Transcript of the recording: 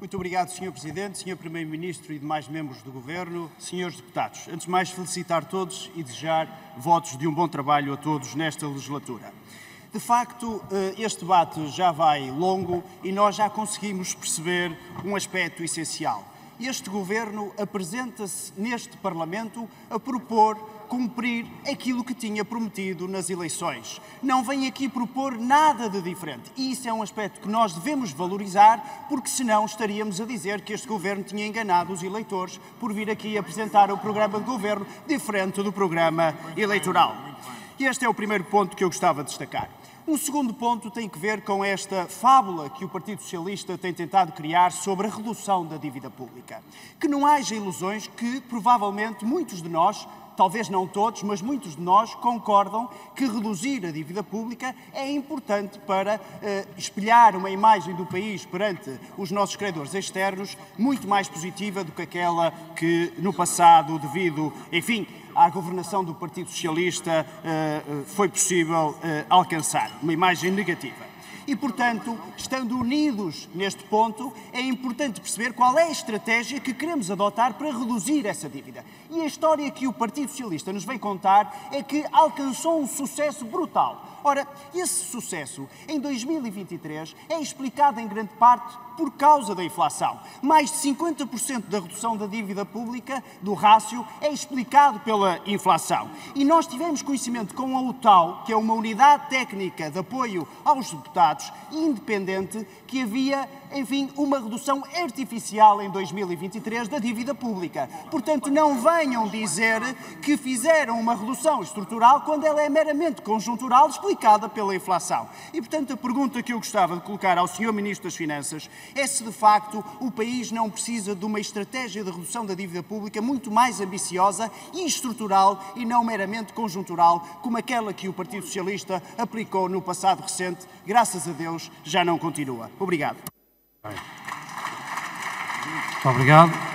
Muito obrigado, Sr. Presidente, Sr. Primeiro-Ministro e demais membros do Governo, Srs. Deputados. Antes de mais, felicitar todos e desejar votos de um bom trabalho a todos nesta legislatura. De facto, este debate já vai longo e nós já conseguimos perceber um aspecto essencial. Este Governo apresenta-se neste Parlamento a propor cumprir aquilo que tinha prometido nas eleições. Não vem aqui propor nada de diferente. E isso é um aspecto que nós devemos valorizar, porque senão estaríamos a dizer que este Governo tinha enganado os eleitores por vir aqui apresentar o programa de Governo diferente do programa eleitoral. E este é o primeiro ponto que eu gostava de destacar. Um segundo ponto tem que ver com esta fábula que o Partido Socialista tem tentado criar sobre a redução da dívida pública. Que não haja ilusões que, provavelmente, muitos de nós, talvez não todos, mas muitos de nós concordam que reduzir a dívida pública é importante para espelhar uma imagem do país perante os nossos credores externos muito mais positiva do que aquela que no passado, devido, enfim, à governação do Partido Socialista, foi possível alcançar. Uma imagem negativa. E, portanto, estando unidos neste ponto, é importante perceber qual é a estratégia que queremos adotar para reduzir essa dívida. E a história que o Partido Socialista nos vem contar é que alcançou um sucesso brutal. Ora, esse sucesso, em 2023, é explicado em grande parte por causa da inflação. Mais de 50% da redução da dívida pública, do rácio, é explicado pela inflação. E nós tivemos conhecimento com a UTAU, que é uma unidade técnica de apoio aos deputados, independente, que havia, enfim, uma redução artificial em 2023 da dívida pública. Portanto, não venham dizer que fizeram uma redução estrutural quando ela é meramente conjuntural, explicada pela inflação. E, portanto, a pergunta que eu gostava de colocar ao Sr. Ministro das Finanças é se, de facto, o país não precisa de uma estratégia de redução da dívida pública muito mais ambiciosa e estrutural e não meramente conjuntural, como aquela que o Partido Socialista aplicou no passado recente. Graças a Deus, já não continua. Obrigado. Muito obrigado.